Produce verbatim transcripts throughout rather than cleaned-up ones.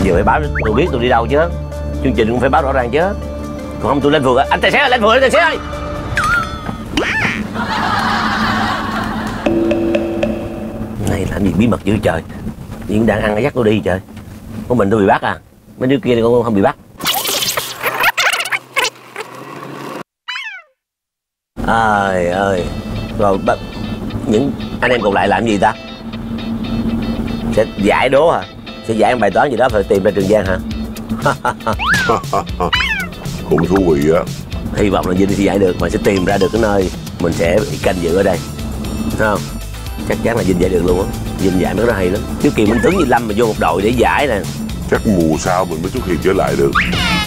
giờ phải báo tôi biết tôi đi đâu chứ. Chương trình cũng phải báo rõ ràng chứ. Còn không tôi lên phường. Anh tài xế ơi, lên phường, anh tài xế ơi. Này làm gì bí mật dữ trời. Nhưng đang ăn dắt tôi đi trời. Có mình tôi bị bắt à. Mấy đứa kia thì con không bị bắt. Trời ơi. Rồi những anh em còn lại làm gì ta? Sẽ giải đố hả? Sẽ giải bài toán gì đó phải tìm ra Trường Giang hả? Cũng thú vị á. Hy vọng là Vinh sẽ giải được mà sẽ tìm ra được cái nơi mình sẽ bị canh giữ ở đây. Thấy không? Chắc chắn là Vinh giải được luôn á. Vinh giải mấy cái đó hay lắm. Trước kia Minh Tuấn với Lâm mà vô một đội để giải nè. Chắc mùa sau mình mới xuất hiện trở lại được.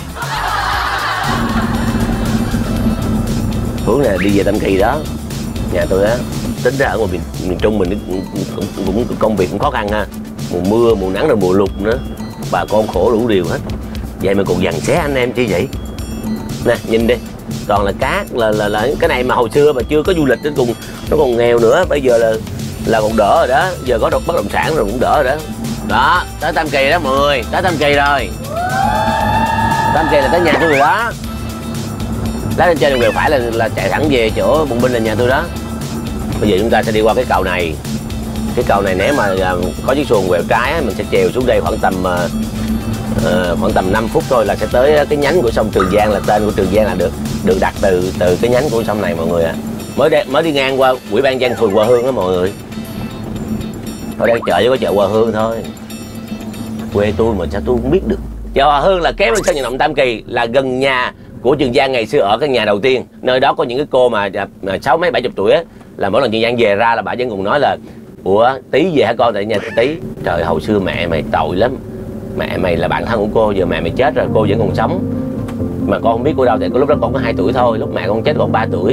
Hướng này đi về Tam Kỳ đó. Nhà tôi á, tính ra ở ngoài miền, miền Trung mình cũng, cũng, cũng, cũng công việc cũng khó khăn ha. Mùa mưa, mùa nắng rồi mùa lụt nữa. Bà con khổ đủ điều hết. Vậy mà còn dằn xé anh em chi vậy? Nè, nhìn đi. Toàn là cát, là, là, là cái này mà hồi xưa mà chưa có du lịch nó còn, nó còn nghèo nữa. Bây giờ là là còn đỡ rồi đó. Giờ có bất động sản rồi cũng đỡ rồi đó. Đó, tới Tam Kỳ đó mọi người. Tới Tam Kỳ rồi. Tam Kỳ là tới nhà tôi rồi đó. Lái lên trên đường quẹo phải là, là chạy thẳng về chỗ Bùng Binh là nhà tôi đó. Bây giờ chúng ta sẽ đi qua cái cầu này. Cái cầu này nếu mà có chiếc xuồng quẹo trái mình sẽ chèo xuống đây khoảng tầm uh, khoảng tầm năm phút thôi là sẽ tới cái nhánh của sông Trường Giang, là tên của Trường Giang là được được đặt từ từ cái nhánh của sông này mọi người ạ. À. Mới đi, mới đi ngang qua Ủy ban dân phường Hòa Hương đó mọi người. Tôi đang chợ với có chợ Hòa Hương thôi. Quê tôi mà sao tôi không biết được. Chợ Hòa Hương là kéo lên sân vận động Tam Kỳ, là gần nhà của Trường Giang ngày xưa ở cái nhà đầu tiên. Nơi đó có những cái cô mà sáu mấy bảy chục tuổi á, là mỗi lần Trường Giang về ra là bà vẫn còn nói là ủa Tí về hả con, tại nhà Tí. Trời, hồi xưa mẹ mày tội lắm. Mẹ mày là bạn thân của cô, giờ mẹ mày chết rồi cô vẫn còn sống. Mà con không biết cô đâu, tại lúc đó con có hai tuổi thôi, lúc mẹ con chết còn ba tuổi.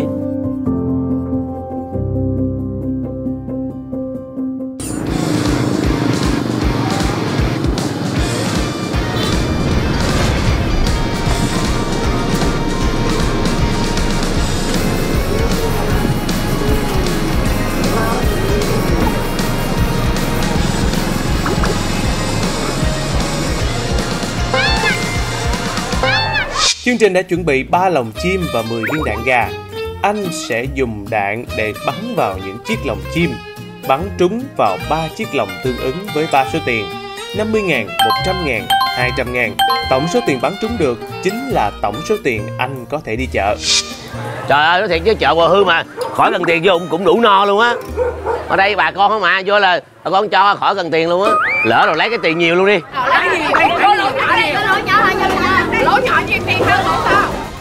Chương trình đã chuẩn bị ba lồng chim và mười viên đạn gà. Anh sẽ dùng đạn để bắn vào những chiếc lồng chim. Bắn trúng vào ba chiếc lồng tương ứng với ba số tiền: năm mươi ngàn, một trăm ngàn, hai trăm ngàn. Tổng số tiền bắn trúng được chính là tổng số tiền anh có thể đi chợ. Trời ơi, nói thiệt chứ chợ Hòa Hương mà khỏi cần tiền vô cũng đủ no luôn á. Ở đây bà con không mà vô là bà con cho khỏi cần tiền luôn á. Lỡ rồi lấy cái tiền nhiều luôn đi. Lấy gì? Lỗ nhỏ đi, lỗ nhỏ thôi nha. Lỗ nhỏ nhiều tiền hơn lỗ sao?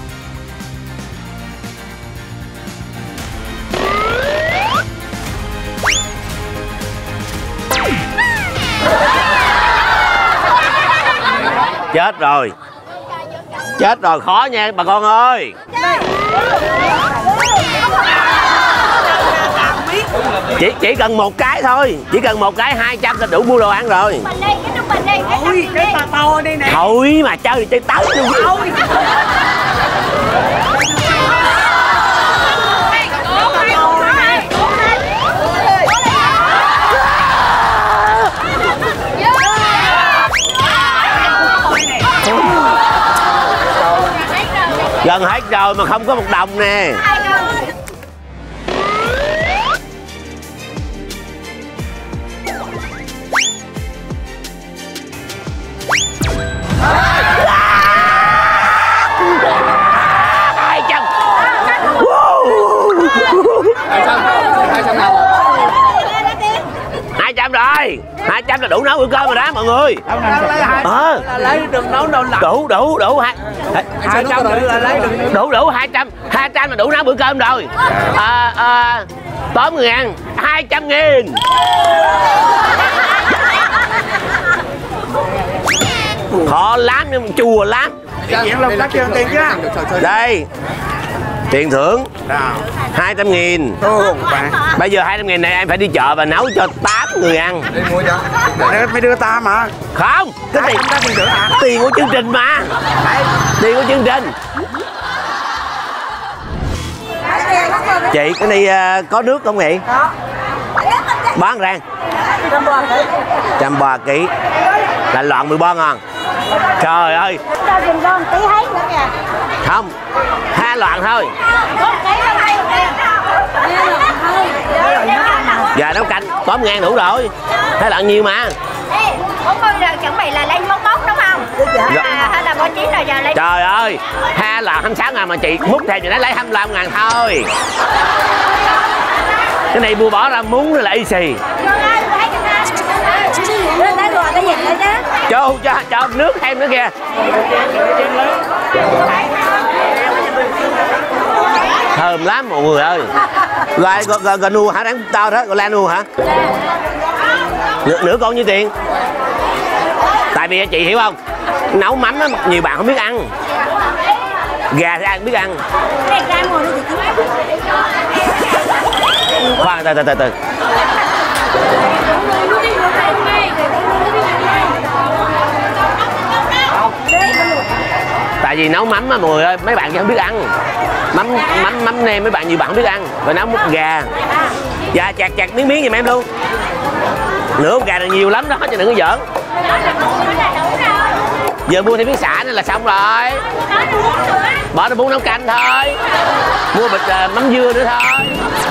Chết rồi. Chết rồi, khó nha bà con ơi. Chỉ chỉ cần một cái thôi, chỉ cần một cái hai trăm là đủ mua đồ ăn rồi. Mình đi, cái trung bình đi. Ôi, cái tà to đây nè. Thôi mà chơi thì chơi tới luôn. Thôi. Gần hết rồi mà không có một đồng nè. Hai trăm. Hai trăm rồi. Hai trăm là đủ nấu bữa cơm rồi đó mọi người. Ờ. Lấy đừng nấu đâu lạnh. Đủ đủ đủ hai. Hai trăm là lấy đừng. Đủ đủ hai trăm. Hai trăm là đủ nấu bữa cơm rồi. À, à, tóm người ăn hai trăm nghìn. Khó lắm nhưng mà chùa lắm. Chuyện lồng cắt tiền tiền chứ. Đây. Tiền thưởng hai trăm nghìn. Bây giờ hai trăm nghìn này em phải đi chợ và nấu cho tám người ăn. Phải đưa ta mà. Không, cái tiền tiền thưởng hả? Tiền của chương trình mà. Tiền của chương trình. Chị cái này uh, có nước không vậy? Bán rang trăm ba ký là lọn mười bon à. Trời ơi. Cho dùm con tí thấy nữa kìa. Không, hai loạn thôi. Giờ nấu canh tóm ngang đủ rồi. Hai loạn nhiều mà. Bốn mươi giờ chuẩn bị là lấy món mốt đúng không? Dạ. À, hay là bốn chín rồi giờ lấy. Trời ơi, hai loạn hai mươi sáu ngàn mà chị múc thêm thì nó lấy hai mươi lăm ngàn thôi. Cái này mua bỏ ra muốn rồi là y xì. Cho, cho, cho nước thêm nữa kìa. Thơm lắm mọi người ơi. Rồi, rồi, rồi nu hả? Đáng tao đó, rồi la nu hả? Nửa, nửa con nhiêu tiền? Tại vì chị hiểu không? Nấu mắm á, nhiều bạn không biết ăn. Gà thì ai cũng biết ăn. Khoan, từ từ từ từ. Tại vì nấu mắm á mọi người ơi, mấy bạn không biết ăn. Mắm mắm mắm nêm mấy bạn nhiều bạn không biết ăn. Rồi nấu mút gà. Dạ chặt chặt miếng miếng giùm em luôn. Nửa gà là nhiều lắm đó chứ đừng có giỡn. Giờ mua thêm miếng xả nữa là xong rồi. Bỏ nó bún nấu canh thôi. Mua bịch uh, mắm dưa nữa thôi.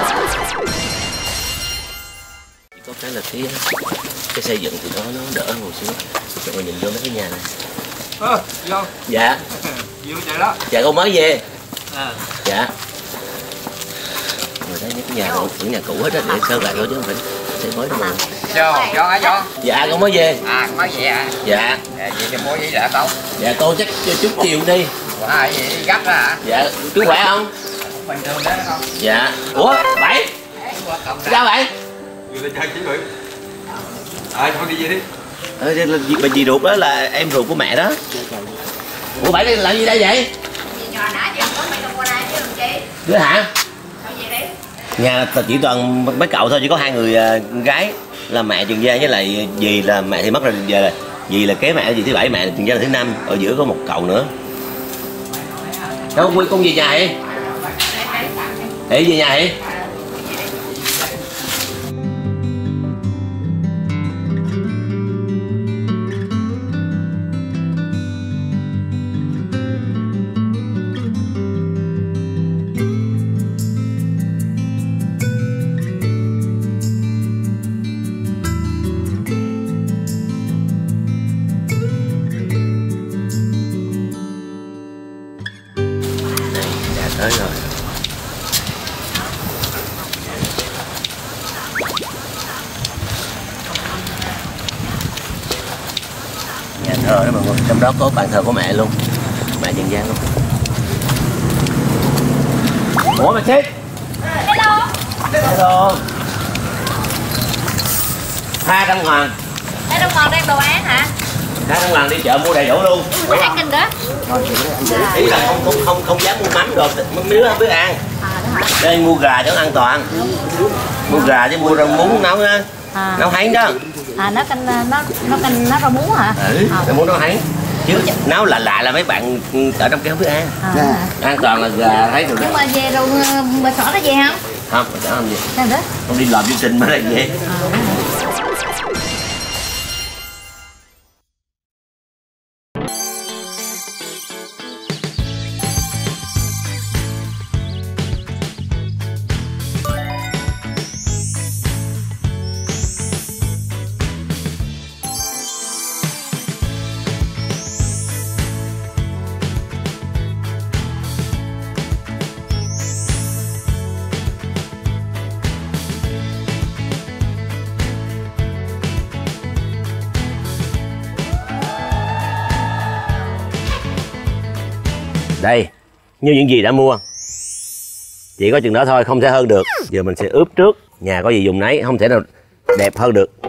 Có cái là cái cái xây dựng thì nó nó đỡ hơn một xíu. Mọi người nhìn vô mấy cái nhà này. Ờ, vô. Dạ. Vô vậy đó. Dạ con mới về. À. Dạ. Người thấy những cái nhà này những nhà cũ hết á, để sơ lại thôi chứ không phải xây mới đâu mà. Vô, vô hả vô? Dạ con mới về. À, con mới về hả? Dạ. Dạ, vậy thì mua gì đã không? Dạ cô chắc chút chiều đi. Wow, vậy gấp đó hả? Dạ, chú khỏe không? Bình thường đó không? Dạ. Ủa, Bảy? Sao vậy? Vừa lên chơi chuẩn bị. Ờ, thôi đi về đi. Ờ, bà dì ruột đó là em ruột của mẹ đó. Ủa Bảy đi làm gì đây vậy? Đứa hả? Nhà chỉ toàn mấy cậu thôi, chỉ có hai người uh, gái là mẹ Trường Giang với lại dì là mẹ thì mất rồi, giờ là dì là kế mẹ, dì thứ bảy, mẹ Trường Giang là thứ năm, ở giữa có một cậu nữa. Đâu con con về nhà hả? Để về nhà hả? Tới rồi. Nhà thờ đó mọi người, trong đó có bàn thờ của mẹ luôn, mẹ Trường Giang luôn. Ủa bà Xít. Hello. Hello. Hai trăm ngàn. Hai trăm ngàn đem đồ án hả? Hai trăm ngàn đi chợ mua đầy đủ luôn. Có hai cân đó. Ý là không không không không dám mua mắm rồi, mấy đứa không biết ăn. Đây mua gà cho nó an toàn. Mua gà chứ mua rau muống nấu á. À. Nấu hấy đó. À nó canh nó nó canh nó rau muống hả? Ừ, à. Rau muống nấu hấy. Chứ nấu là lạ là mấy bạn ở trong kia không biết ăn. À. An toàn là gà thấy rồi đó. Nhưng mà về đâu bà xỏ nó về không? Không, bà xỏ không về. Sao đó? Không đi làm chương trình mới là về. À. Đây, như những gì đã mua. Chỉ có chừng đó thôi, không thể hơn được. Giờ mình sẽ ướp trước. Nhà có gì dùng nấy, không thể nào đẹp hơn được.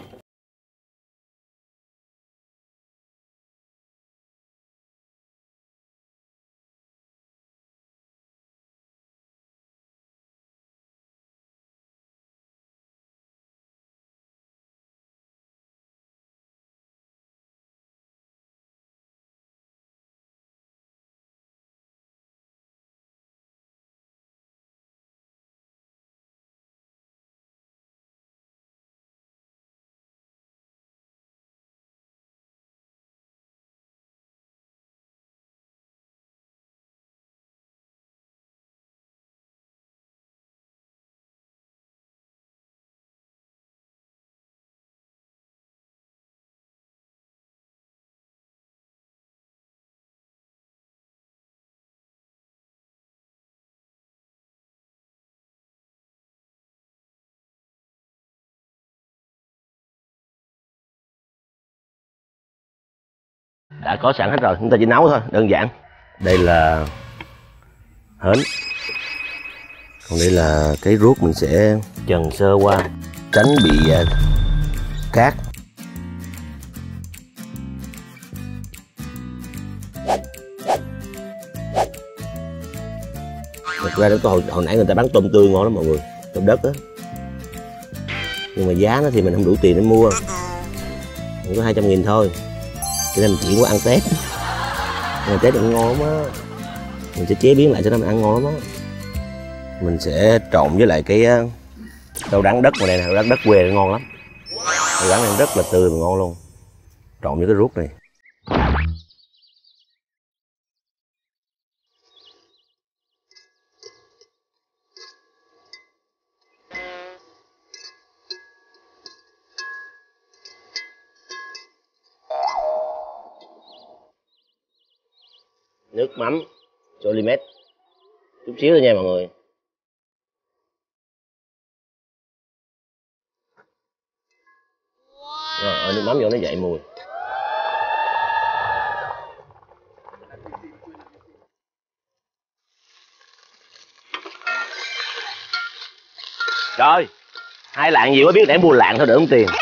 đã có sẵn hết rồi, chúng ta chỉ nấu thôi, đơn giản. Đây là hến, còn đây là cái ruốc mình sẽ trần sơ qua tránh bị uh, cát. Thật ra đó hồi, hồi nãy người ta bán tôm tươi ngon lắm mọi người, tôm đất á, nhưng mà giá nó thì mình không đủ tiền để mua, mình có hai trăm nghìn thôi, cho nên mình chỉ có ăn tép. Ăn tép ăn ngon lắm á, mình sẽ chế biến lại cho nó mình ăn ngon lắm á. Mình sẽ trộn với lại cái rau đắng đất này nè, rau đắng đất quê nó ngon lắm, rau đắng này rất là tươi và ngon luôn, trộn với cái ruốc này. Nước mắm Jolimet chút xíu thôi nha mọi người. Rồi, ở nước mắm vô nó dậy mùi. Rồi, hai lạng gì quá biết để mua lạng thôi đỡ không tiền.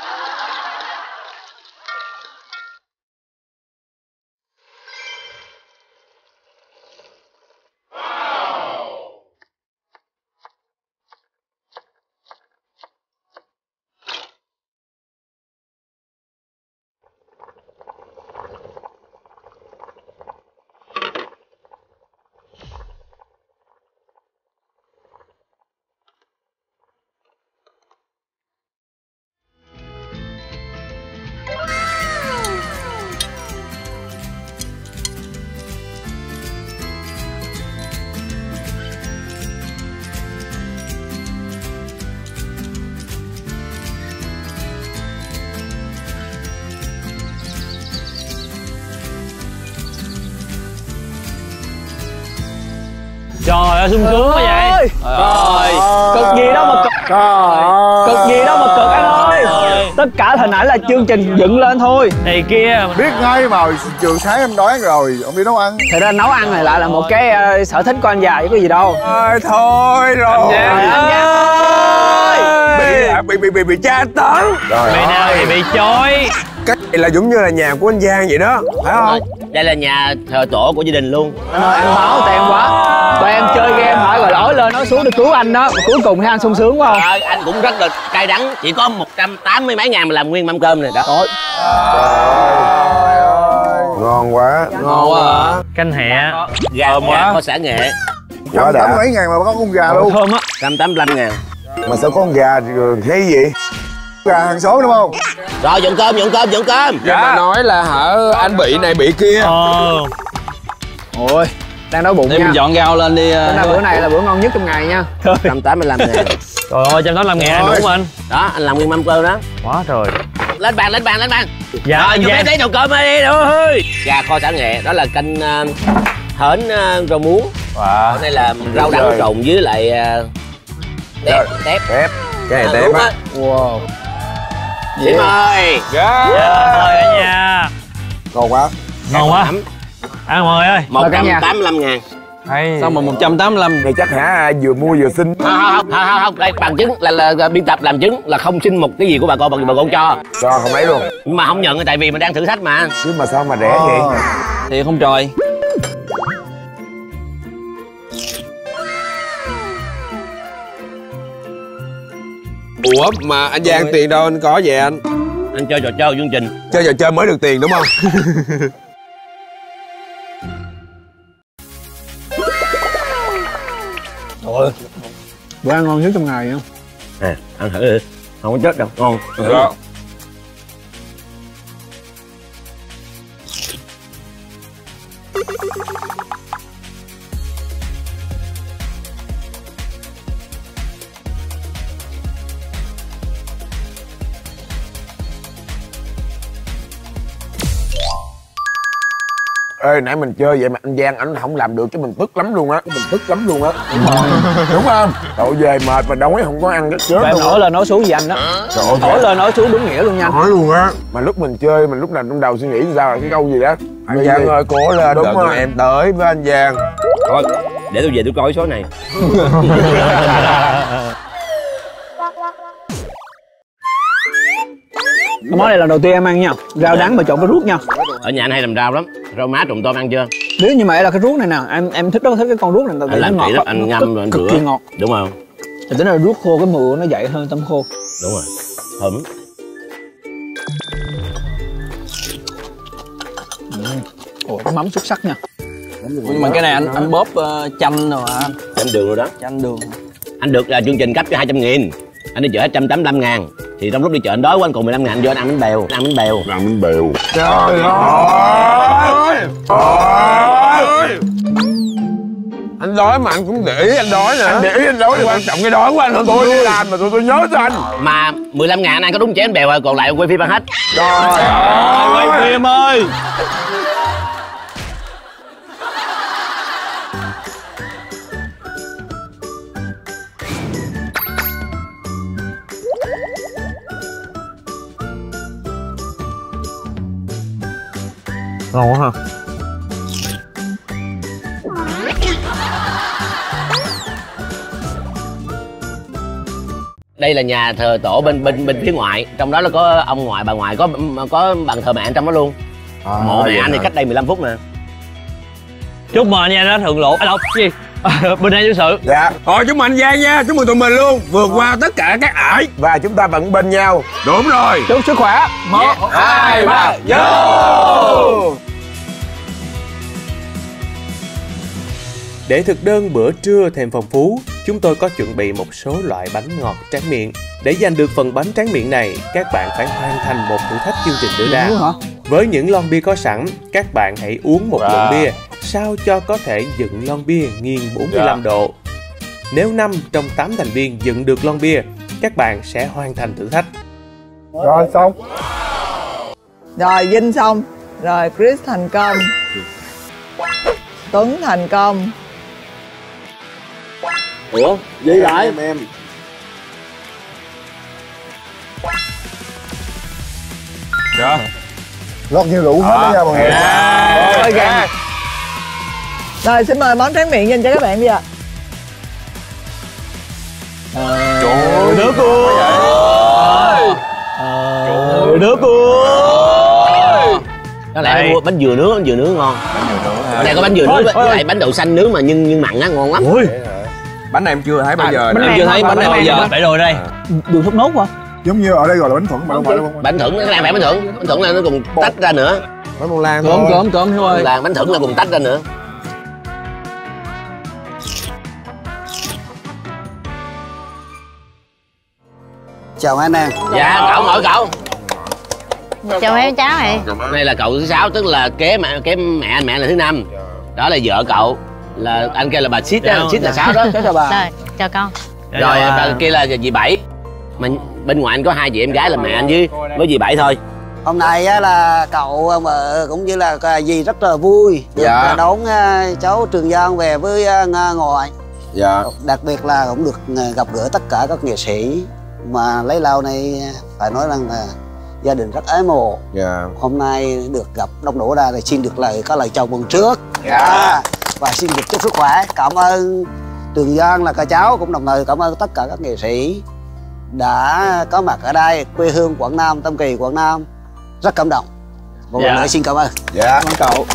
Trời ơi, sung sướng quá vậy. Trời Cực gì đâu mà cực. Trời Cực gì đâu mà cực anh ơi. Tất cả hình ảnh là chương trình dựng lên thôi. Này kia biết ngay mà trường sáng em đoán rồi, ông đi nấu ăn. thật ra nấu ăn này lại là một cái uh, sở thích của anh già chứ có gì đâu. ơi thôi rồi. Anh Giang ơi, Bị bị bị bị, bị tra tấn. Mày nào thì bị chối. Cái này là giống như là nhà của anh Giang vậy đó, phải không? Đây là nhà thờ tổ của gia đình luôn. Anh ơi, anh báo tụi em quá. Tụi em chơi game hỏi rồi nói lên nói xuống để cứu anh đó. Mà cuối cùng thấy anh sung sướng quá không? À, anh cũng rất là cay đắng, chỉ có một trăm tám mươi mấy ngàn mà làm nguyên mâm cơm này đó. Trời ơi, ngon quá. Ngon quá hả? Canh hẹ. Gà quá có xả nghệ. Quá đã. Mấy ngàn mà có con gà luôn. Thơm á. một trăm tám mươi lăm ngàn. Mà sao có con gà hay gì? Gà hàng số đúng không? Rồi dọn cơm, dọn cơm, dọn cơm. Dạ. Mà nói là hả anh bị này bị kia. Ờ. Ôi, đang đói bụng Để nha. mình dọn rau lên đi. Nên là bữa này là bữa ngon nhất trong ngày nha. một trăm tám mươi lăm ngàn. Trời ơi, một trăm tám mươi lăm ngàn đủ không anh? Đó, anh làm nguyên mâm cơm đó. Quá trời. Lên bàn, lên bàn, lên bàn. Dạ, rồi, anh vô Giang. bếp lấy nồi cơm đi thôi. Gà kho xả nghệ, đó là canh uh, hến uh, rau muống. Wow. Đây là rau đắng trộn với lại uh, tép, tép. Tép. Cái này À, tép á. Wow. Điểm ơi. Dạ. Mời cả nhà. Ngon quá. Ngon quá. Ăn mời ơi. một trăm tám mươi lăm ngàn. Hay. Sao mà một trăm tám mươi lăm? Này chắc hả vừa mua vừa xin. Không, không, không, không, không. Đây bằng chứng là, là, là biên tập làm chứng là không xin một cái gì của bà con, bà, bà con cho. Cho không ấy luôn. Nhưng mà không nhận tại vì mình đang thử thách mà. Chứ mà sao mà rẻ vậy? Thì không trời. Ủa mà anh Giang tiền đâu anh có về anh? Anh chơi trò chơi chương trình. Chơi trò chơi mới được tiền đúng không? Trời, bữa ăn ngon nhất trong ngày không? À, ăn thử đi. Không có chết đâu, ngon. Dạ. Ê, nãy mình chơi vậy mà anh Giang ảnh không làm được chứ mình tức lắm luôn á. Mình tức lắm luôn á. Đúng không? Cậu về mệt mà đói không có ăn cái chết. Em nổi lên nói xuống gì anh đó. Nổi lên nói xuống đúng nghĩa luôn nha. Nói luôn á. Mà lúc mình chơi mình lúc nào trong đầu suy nghĩ sao là cái câu gì đó. Anh Giang ơi cố lên. Đúng rồi. Em tới với anh Giang. Thôi để tôi về tôi coi số này. Cái món này là đầu tiên em ăn nha. Rau đắng mà trộn cái ruốc nha. Ở nhà anh hay làm rau lắm. Rau má trộn tôm ăn chưa? Nếu như mà là cái ruốc này nè, em em thích rất thích cái con ruốc này. Anh làm kỹ lắm, anh ngâm rồi anh rửa. Cực kỳ ngọt. Đúng không? Thì tính là ruốc khô cái mùi nó dậy hơn tôm khô. Đúng rồi. Thơm. Ồ, cái mắm xuất sắc nha. Nhưng mà cái này anh anh bóp uh, chanh rồi hả? Chanh đường rồi đó. Chanh đường. Anh được là chương trình cấp cho hai trăm nghìn. Anh đi chợ một trăm tám mươi lăm ngàn. Thì trong lúc đi chợ anh đói quá anh còn mười lăm ngàn vô anh ăn bánh bèo. Ăn bánh bèo. Ăn bánh bèo. Trời ơi. Trời. Anh đói mà anh cũng để ý anh đói nè. Anh để ý anh đói thì quan trọng cái đói của anh hơn tôi đi làm mà tôi tôi nhớ cho anh. Mà mười lăm ngàn anh ăn có đúng chén bánh bèo rồi còn lại quay phim ăn hết. Trời ơi. Quay phim ơi. Ngon quá ha. Đây là nhà thờ tổ bên bên bên phía ngoại, trong đó là có ông ngoại bà ngoại, có có bàn thờ mẹ trong đó luôn. À, mộ mẹ anh thì cách đây mười lăm phút nè. Chúc mừng anh Giang đã thượng lộ. À đâu, cái gì? Bình an vô sự. Dạ. Thôi chúc mừng anh Giang nha, chúc mừng tụi mình luôn. Vượt qua tất cả các ải. Và chúng ta vẫn bên nhau. Đúng rồi. Chúc sức khỏe. Một, hai, ba, vô. Để thực đơn bữa trưa thêm phong phú, chúng tôi có chuẩn bị một số loại bánh ngọt tráng miệng. Để giành được phần bánh tráng miệng này, các bạn phải hoàn thành một thử thách chương trình đưa ra. Với những lon bia có sẵn, các bạn hãy uống một lượng bia sao cho có thể dựng lon bia nghiêng bốn mươi lăm độ. Nếu năm trong tám thành viên dựng được lon bia, các bạn sẽ hoàn thành thử thách. Rồi xong. Rồi Vinh xong. Rồi Chris thành công. Tuấn thành công. Ủa? Gì vậy? Em em. Dạ. Lót như rượu hết đó nha mọi người. Rồi kìa. Rồi xin mời món tráng miệng dành cho các bạn bây giờ. Trời ơi, nước ơi. Trời nước ơi. Có lẽ mua bánh dừa nướng, bánh dừa nướng ngon. Ở đây có bánh dừa nướng với lại bánh đậu xanh nướng mà nhưng nhưng mặn á, ngon lắm. Ui. Bánh này em chưa thấy bao giờ. Bánh này em chưa thấy, bánh này bao giờ. Để rồi đây. Đường thốt nốt hả? Giống như ở đây gọi là bánh thuận mà đâu phải đâu. Bánh thuận cái này phải bánh thuận, bánh thuận là nó cùng tách ra nữa. Bánh bông lan thôi. Cơm cơm cơm Hiếu ơi. Là bánh thuận là cùng tách ra nữa. Chào anh em. Dạ cậu mời cậu. Chào em cháu này. Đây là cậu thứ sáu, tức là kế mẹ kế mẹ anh, mẹ là thứ năm. Đó là vợ cậu, là anh kia là bà Sít đó, Sít là sáu đó. Chào bà. Rồi, chào con. Rồi bà kia là dì Bảy. Mà bên ngoài anh có hai chị em gái là mẹ anh với với dì Bảy thôi. Hôm nay á là cậu vợ cũng như là dì rất là vui được dạ. đón cháu Trường Giang về với ngoại. Dạ. Đặc biệt là cũng được gặp gỡ tất cả các nghệ sĩ mà lấy lâu này phải nói rằng là gia đình rất ái mộ. Dạ. Hôm nay được gặp đông đủ ra thì xin được lời có lời chào mừng trước. Dạ. Và xin được chúc sức khỏe. Cảm ơn Trường Giang là cả cháu, cũng đồng thời cảm ơn tất cả các nghệ sĩ đã có mặt ở đây, quê hương Quảng Nam, Tam Kỳ, Quảng Nam. Rất cảm động. Một lần nữa xin cảm ơn. Dạ. Cảm ơn cậu.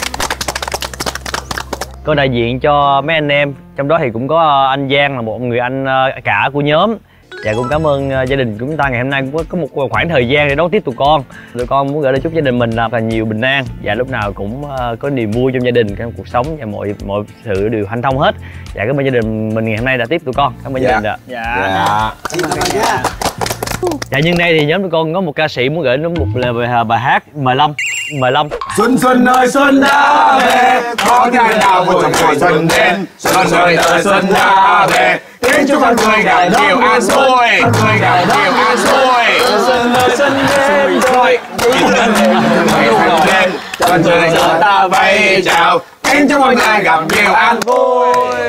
Có đại diện cho mấy anh em, trong đó thì cũng có anh Giang là một người anh cả của nhóm. Dạ cũng cảm ơn gia đình của chúng ta ngày hôm nay cũng có, có một khoảng thời gian để đón tiếp tụi con. Tụi con muốn gửi lời chúc gia đình mình là nhiều bình an và lúc nào cũng uh, có niềm vui trong gia đình, trong cuộc sống và mọi mọi sự đều hanh thông hết. Dạ cảm ơn gia đình mình ngày hôm nay đã tiếp tụi con. Cảm ơn dạ. gia đình ạ. Dạ. Dạ. Xin cảm ơn nha. Dạ nhân đây thì nhóm tụi con có một ca sĩ muốn gửi đến một lời bài hát. Mời Lâm. Mời Lâm. Xuân xuân ơi xuân đã về, có ngày nào một trong ngày xuân đến. Xuân ơi ơi xuân đã về, khiến chúng con cười gạo nhiều an vui, cười gạo nhiều an vui. Xuân ơi xuân đến rồi, Sân chơi giờ ta vẫy chào, kính chúc hôm nay gặp nhiều an vui.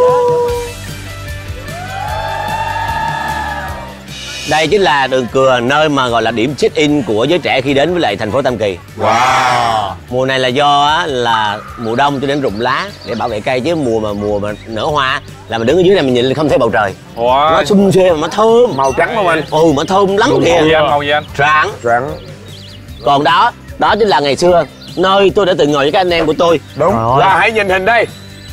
Đây chính là đường Cừa, nơi mà gọi là điểm check-in của giới trẻ khi đến với lại thành phố Tam Kỳ. Wow. Mùa này là do á, là mùa đông cho nên rụng lá để bảo vệ cây, chứ mùa mà mùa mà nở hoa là mình đứng ở dưới này mình nhìn không thấy bầu trời. Wow. Nó sum xuê mà nó thơm. Màu trắng không anh? Ừ, mà thơm lắm kìa. Màu gì anh? Màu gì anh? Trắng. Trắng. Còn đó, đó chính là ngày xưa nơi tôi đã từng ngồi với các anh em của tôi. Đúng. Là hãy nhìn hình đây.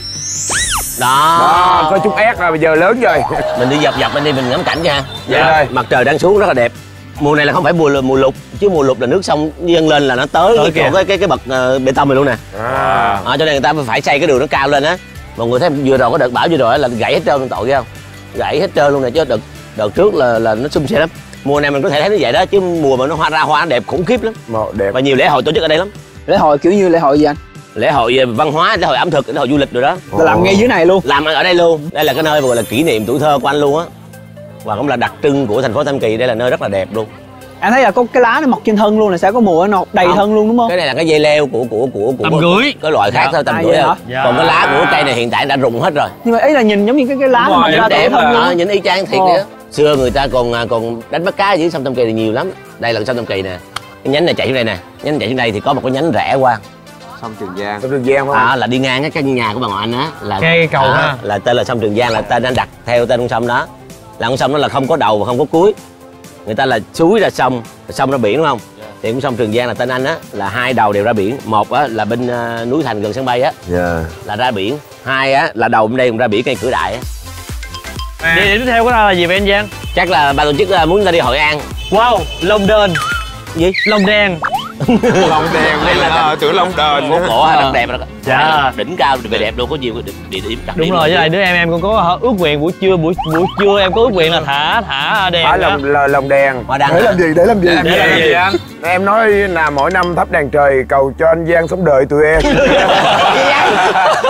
Đó. Đó, có chút ép rồi, bây giờ lớn rồi. Mình đi dọc dọc bên đây mình ngắm cảnh nha. Dạ. Đây. Mặt trời đang xuống rất là đẹp. Mùa này là không phải mùa mùa lụt, chứ mùa lụt là nước sông dâng lên là nó tới, tới cái, chỗ cái cái cái bậc uh, bê tông này luôn nè. À. À, cho nên người ta phải xây cái đường nó cao lên á. Mọi người thấy vừa rồi có đợt bão vừa rồi là gãy hết trơn tội ghê không? Gãy hết trơn luôn nè, chứ đợt đợt trước là là nó sum xê lắm. Mùa này mình có thể thấy nó vậy đó, chứ mùa mà nó hoa ra hoa nó đẹp khủng khiếp lắm. Màu đẹp. Và nhiều lễ hội tổ chức ở đây lắm. Lễ hội kiểu như lễ hội gì anh? Lễ hội văn hóa, lễ hội ẩm thực, lễ hội du lịch rồi đó. Là làm ngay dưới này luôn. Làm ở đây luôn. Đây là cái nơi mà gọi là kỷ niệm tuổi thơ của anh luôn á. Và cũng là đặc trưng của thành phố Tam Kỳ, đây là nơi rất là đẹp luôn. Anh thấy là có cái lá nó mọc trên thân luôn, là sẽ có mùa nó đầy không, thân luôn đúng không? Cái này là cái dây leo của của của của tầm gửi, cái loại khác thôi, tầm gửi thôi. Còn cái lá của cây này hiện tại đã rụng hết rồi. Nhưng mà ấy là nhìn giống như cái cái lá nó mọc ra đẹp thân luôn. Nhìn y chang thiệt vậy. Xưa người ta còn còn đánh bắt cá ở dưới sông Tam Kỳ thì nhiều lắm. Đây là sông Tam Kỳ nè. Cái nhánh này chạy xuống đây nè, nhánh chạy xuống đây thì có một cái nhánh rẽ qua sông Trường Giang. Sông Trường Giang à, là đi ngang cái căn nhà của bà ngoại anh á, là cây cầu à, ha, là tên là sông Trường Giang, là tên anh đặt theo tên con sông đó. Là con sông đó là không có đầu và không có cuối, người ta là suối ra sông, sông ra biển đúng không? Thì con sông Trường Giang là tên anh á, là hai đầu đều ra biển. Một á là bên uh, núi Thành gần sân bay á, yeah, là ra biển. Hai á là đầu bên đây cũng ra biển cây Cửa Đại á. À. Địa điểm tiếp theo của ta là gì vậy anh Giang? Chắc là ban tổ chức uh, muốn chúng ta đi Hội An. Wow, Long Đền. Gì? Long Đen. Long Đen đây là à, tưởng Long Đền. Phố cổ à, rất đẹp rồi đó. Dạ. Đỉnh cao về đẹp luôn, có nhiều địa điểm đặc đúng điểm. Rồi, với lại đứa em em cũng có ước nguyện buổi trưa buổi buổi trưa em có ước nguyện là thả thả đèn. Thả lồng lồng đèn. Để làm gì? Để làm gì? Để làm gì anh? Em nói là mỗi năm thắp đèn trời cầu cho anh Giang sống đợi tụi em.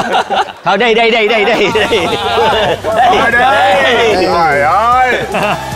Thôi đây đây đây đây đây đây. Thôi đây. Trời ơi.